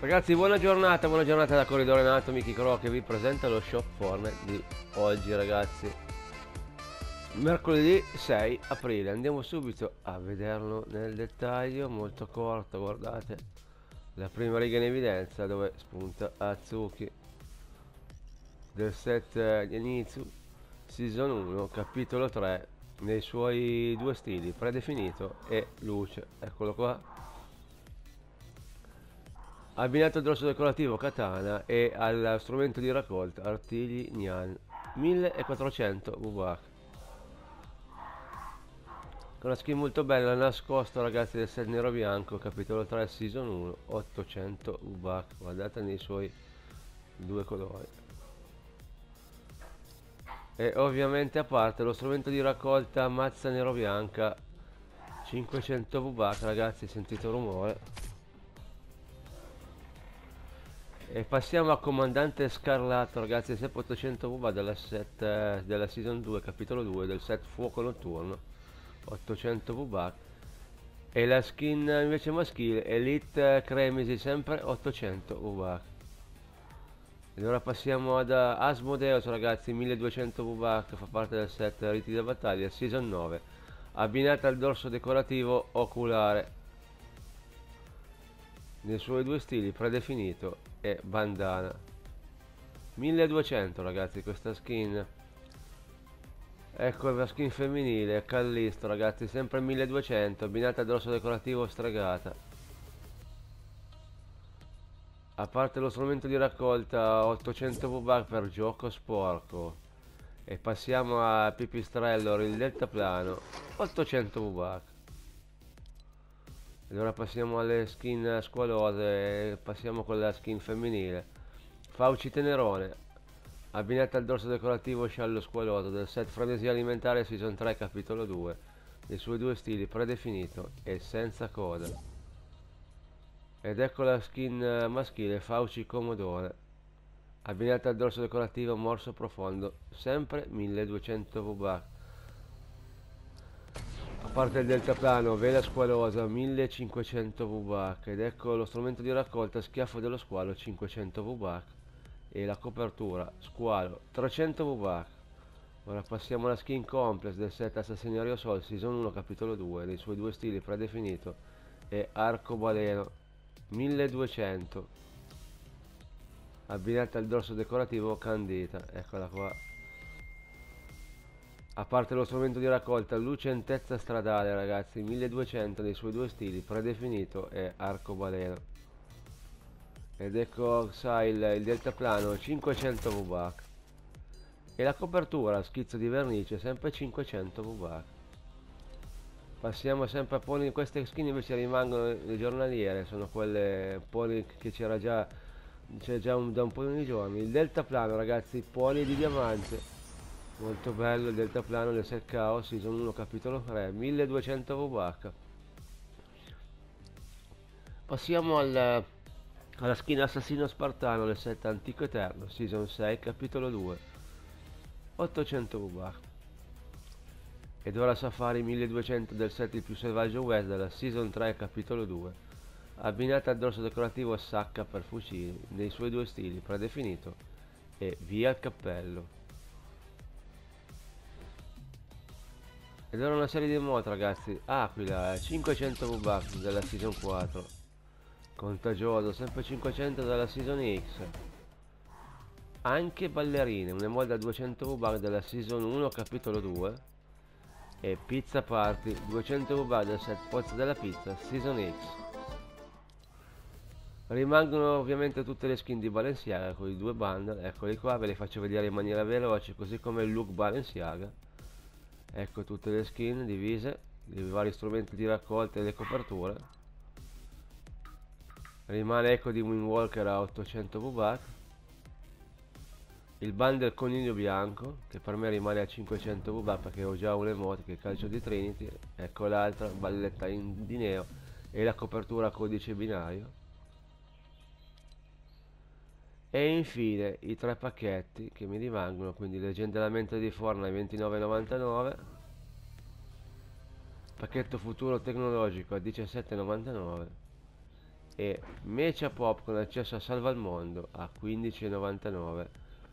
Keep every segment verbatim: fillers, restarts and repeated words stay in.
Ragazzi, buona giornata, buona giornata da Corridore Nato, Miki Cro che vi presenta lo shop Fortnite di oggi, ragazzi. Mercoledì sei aprile, andiamo subito a vederlo nel dettaglio, molto corto, guardate. La prima riga in evidenza dove spunta Azuki del set Genitsu, Season uno, capitolo tre, nei suoi due stili, predefinito e luce. Eccolo qua. Abbinato al dorso decorativo katana e al strumento di raccolta artigli Nyan millequattrocento V B A C, con una skin molto bella nascosta, ragazzi, del set nero bianco capitolo tre season uno, ottocento V B A C, guardate nei suoi due colori. E ovviamente, a parte lo strumento di raccolta mazza nero bianca cinquecento V B A C, ragazzi, sentite il rumore. E passiamo a Comandante Scarlatto, ragazzi, sempre ottocento V B A della, set, eh, della Season due, capitolo due, del set Fuoco Notturno, ottocento V B A. E la skin invece maschile, Elite Cremisi, sempre ottocento V B A. Ed ora passiamo ad uh, Asmodeus, ragazzi, milleduecento V B A, che fa parte del set Riti da Battaglia, Season nove, abbinata al dorso decorativo oculare nei suoi due stili, predefinito e bandana. milleduecento, ragazzi, questa skin. Ecco la skin femminile, Callisto, ragazzi, sempre milleduecento, abbinata al dorso decorativo stregata. A parte lo strumento di raccolta, ottocento V B A per gioco sporco. E passiamo a Pipistrello, il deltaplano, ottocento V B A. Ed ora passiamo alle skin squalose e passiamo con la skin femminile. Fauci Tenerone, abbinata al dorso decorativo sciallo squaloso del set Frenesia Alimentare Season tre capitolo due, nei suoi due stili, predefinito e senza coda. Ed ecco la skin maschile, Fauci Comodore, abbinata al dorso decorativo morso profondo, sempre milleduecento V B A. A parte il deltaplano, vela squalosa, millecinquecento V B A. Ed ecco lo strumento di raccolta, schiaffo dello squalo, cinquecento V B A. E la copertura, squalo, trecento V B A. Ora passiamo alla skin complex del set Assassinario Sol Season uno capitolo due, nei suoi due stili, predefinito e arcobaleno, milleduecento, abbinata al dorso decorativo Candita. Eccola qua. A parte lo strumento di raccolta, lucentezza stradale, ragazzi, milleduecento nei suoi due stili, predefinito e arcobaleno. Ed ecco sai, il, il deltaplano, cinquecento V B A. E la copertura, schizzo di vernice, sempre cinquecento V B A. Passiamo sempre a pony. Queste skin invece rimangono le giornaliere, sono quelle pony che c'era già, c'è già un, da un po' di giorni. Il deltaplano, ragazzi, pony di diamante, molto bello il deltaplano del set Chaos Season uno capitolo tre, milleduecento V B A. Passiamo al, alla skin assassino spartano del set Antico Eterno Season sei capitolo due, ottocento V B A. Ed ora Safari milleduecento del set Il più selvaggio West della Season tre capitolo due, abbinata al dorso decorativo sacca per fucili nei suoi due stili, predefinito e via il cappello. Ed ora una serie di mod, ragazzi. Aquila, cinquecento V B A della Season quattro, contagioso, sempre cinquecento dalla Season X. Anche ballerine, una mod da duecento V B A della Season uno capitolo due. E Pizza Party, duecento V B A del set Pozza della Pizza Season X. Rimangono ovviamente tutte le skin di Balenciaga con i due bundle, eccoli qua, ve le faccio vedere in maniera veloce, così come il look Balenciaga. Ecco tutte le skin divise, i vari strumenti di raccolta e le coperture. Rimane Echo di Moonwalker a ottocento V B A. Il bundle coniglio bianco, che per me rimane a cinquecento V B A perché ho già un emote che è il calcio di Trinity. Ecco l'altra, balletta in, di neo, e la copertura codice binario. E infine i tre pacchetti che mi rimangono, quindi Leggenda della mente di Fortnite ventinove e novantanove, pacchetto futuro tecnologico a diciassette e novantanove e Mecha Pop con accesso a Salva al Mondo a quindici e novantanove,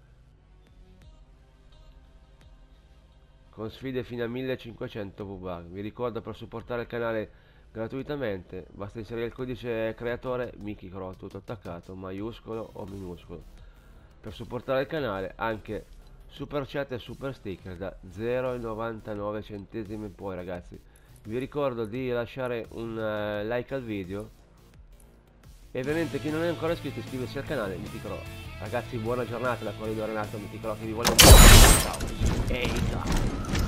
con sfide fino a millecinquecento V-Bucks. Vi ricordo, per supportare il canale gratuitamente basta inserire il codice creatore MikiCro, tutto attaccato, maiuscolo o minuscolo. Per supportare il canale anche super chat e super sticker da zero virgola novantanove centesimi in poi, ragazzi. Vi ricordo di lasciare un uh, like al video e ovviamente chi non è ancora iscritto iscriversi al canale MikiCro. Ragazzi, buona giornata da Corrido Renato MikiCro che vi vuole un ciao. Ehi, ciao.